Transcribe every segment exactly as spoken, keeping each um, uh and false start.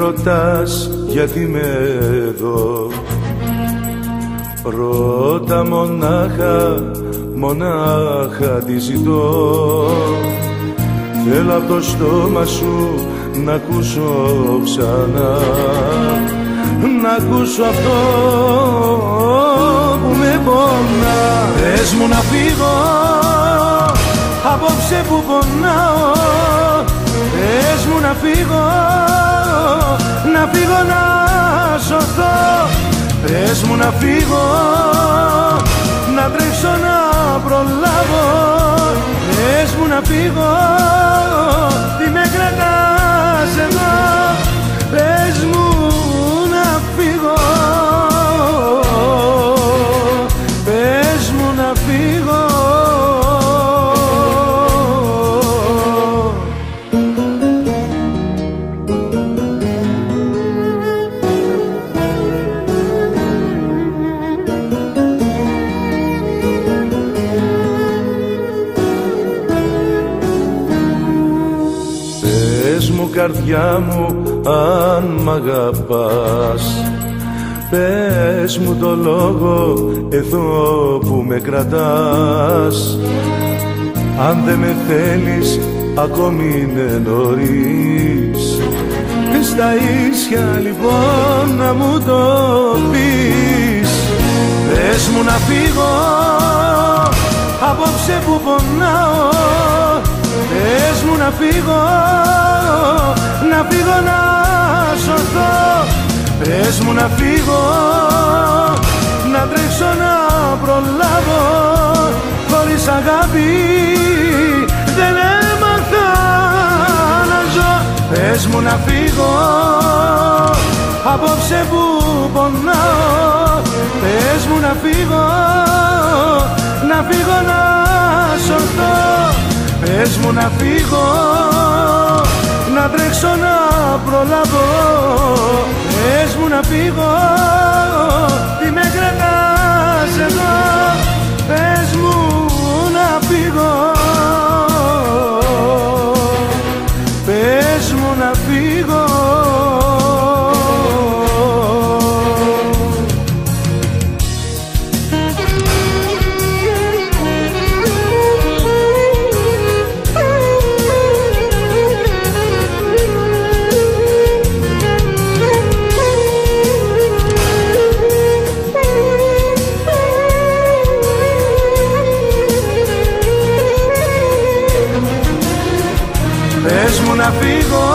ρωτάς γιατί είμαι εδώ, ρώτα μονάχα, μονάχα τι ζητώ. Θέλω απ' το στόμα σου να ακούσω ξανά, να ακούσω αυτό που με πονά. Πες μου να φύγω απόψε που πονάω, πες μου να φύγω, να φύγω να σωθώ. Πες μου να φύγω, να τρέξω να προλάβω. Πες μου να φύγω, τι με κρατάς εδώ. Πες μου να φύγω, πες μου να φύγω. Πες μου καρδιά μου αν μ' αγαπάς, πες μου το λόγο εδώ που με κρατάς. Αν δεν με θέλεις ακόμη είναι νωρίς, στα ίσια λοιπόν να μου το πεις. Πες μου να φύγω απόψε που πονάω, πες μου να φύγω, να φύγω να σωθώ. Πες μου να φύγω, να τρέξω να προλάβω. Χωρίς αγάπη δεν έμαθα να ζω. Πες μου να φύγω απόψε που πονάω, πες μου να φύγω, να φύγω να σωθώ. Πες μου να φύγω, να τρέξω να προλάβω. Πες μου να φύγω, τι με κρατάς εδώ. Πες μου να φύγω, πες μου να φύγω. Πες μου να φύγω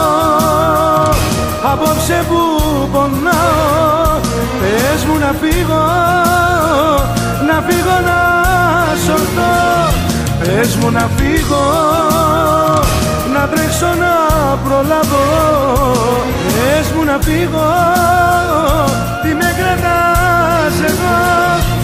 απόψε που πονάω, πες μου να φύγω, να φύγω να σωθώ. Πες μου να φύγω, να τρέξω να προλάβω. Πες μου να φύγω, τι με κρατάς εδώ.